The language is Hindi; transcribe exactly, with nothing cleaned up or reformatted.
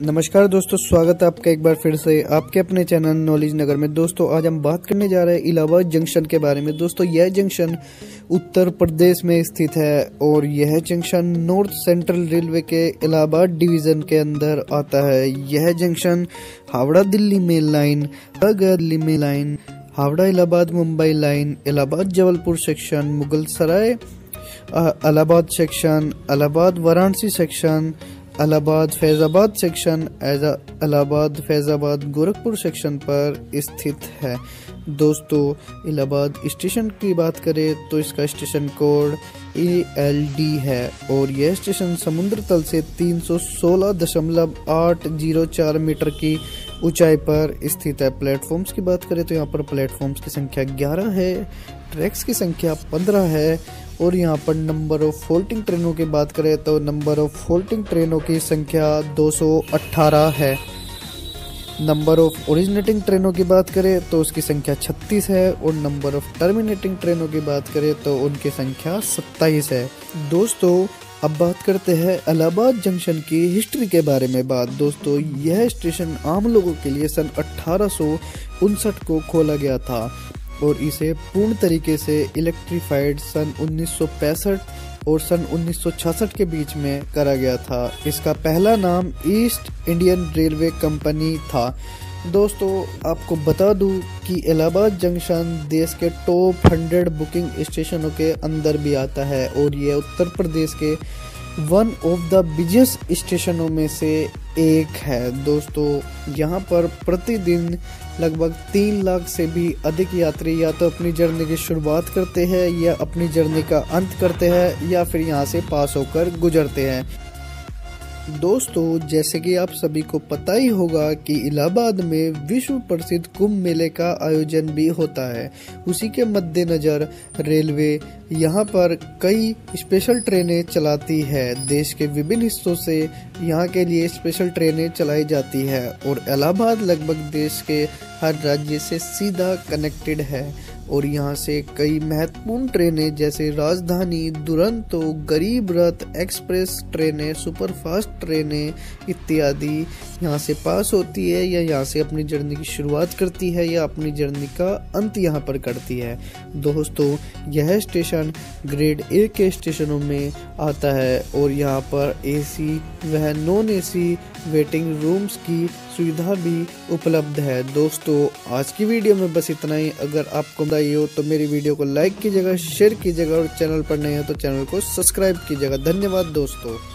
नमस्कार दोस्तों, स्वागत है आपका एक बार फिर से आपके अपने चैनल नॉलेज नगर में। दोस्तों आज हम बात करने जा रहे हैं इलाहाबाद जंक्शन के बारे में। दोस्तों यह जंक्शन उत्तर प्रदेश में स्थित है और यह जंक्शन नॉर्थ सेंट्रल रेलवे के इलाहाबाद डिवीजन के अंदर आता है। यह junction Howrah Delhi mail line, Delhi mail line, Howrah Allahabad Mumbai line, Allahabad Jabalpur section, Mughal Sarai Allahabad section, Allahabad Varanasi section, Allahabad Faizabad section, Allahabad Faizabad Gorakhpur section पर स्थित है। दोस्तों इलाहाबाद स्टेशन की बात करें तो इसका station code A L D है और यह स्टेशन समुद्र तल से तीन सौ सोलह दशमलव आठ जीरो चार मीटर की ऊंचाई पर स्थित है। प्लेटफॉर्म्स की बात करें तो यहाँ पर प्लेटफॉर्म्स की संख्या ग्यारह है, ट्रैक्स की संख्या पंद्रह है और यहाँ पर नंबर ऑफ फोल्डिंग ट्रेनों की बात करें तो नंबर ऑफ फोल्डिंग ट्रेनों की संख्या दो सौ अठारह है। नंबर ऑफ ओरिजिनेटिंग ट्रेनों की बात करें तो उसकी संख्या छत्तीस है और नंबर ऑफ टर्मिनेटिंग ट्रेनों की बात करें तो उनकी संख्या सत्ताईस है। दोस्तों अब बात करते हैं इलाहाबाद जंक्शन की हिस्ट्री के बारे में बात। दोस्तों यह स्टेशन आम लोगों के लिए सन अठारह सौ उनसठ को खोला गया था और इसे पूर्ण तरीके से इलेक्ट्रीफाइड सन उन्नीस सौ पैंसठ और सन उन्नीस सौ छियासठ के बीच में करा गया था। इसका पहला नाम ईस्ट इंडियन रेलवे कंपनी था। दोस्तों आपको बता दूं कि इलाहाबाद जंक्शन देश के टॉप हंड्रेड बुकिंग स्टेशनों के अंदर भी आता है और यह उत्तर प्रदेश के वन ऑफ द बिगेस्ट स्टेशनों में से एक है। दोस्तों यहाँ पर प्रतिदिन लगभग तीन लाख से भी अधिक यात्री या तो अपनी जर्नी की शुरुआत करते हैं या अपनी जर्नी का अंत करते हैं या फिर यहाँ से पास होकर गुजरते हैं। दोस्तों जैसे कि आप सभी को पता ही होगा कि इलाहाबाद में विश्व प्रसिद्ध कुंभ मेले का आयोजन भी होता है। उसी के मद्देनजर रेलवे यहाँ पर कई स्पेशल ट्रेनें चलाती है। देश के विभिन्न हिस्सों से यहाँ के लिए स्पेशल ट्रेनें चलाई जाती है और इलाहाबाद लगभग देश के हर राज्य से सीधा कनेक्टेड है और यहाँ से कई महत्वपूर्ण ट्रेनें जैसे राजधानी, दुरंतो, गरीब रथ, एक्सप्रेस ट्रेनें, सुपरफास्ट ट्रेनें इत्यादि यहाँ से पास होती है या यहाँ से अपनी जर्नी की शुरुआत करती है या अपनी जर्नी का अंत यहाँ पर करती है। दोस्तों यह स्टेशन ग्रेड ए के स्टेशनों में आता है और यहाँ पर एसी व नॉन एसी वेटिंग रूम्स की सुविधा भी उपलब्ध है। दोस्तों आज की वीडियो में बस इतना ही। अगर आपको बताइए हो तो मेरी वीडियो को लाइक कीजिएगा, शेयर कीजिएगा और चैनल पर नए हो तो चैनल को सब्सक्राइब कीजिएगा। धन्यवाद दोस्तों।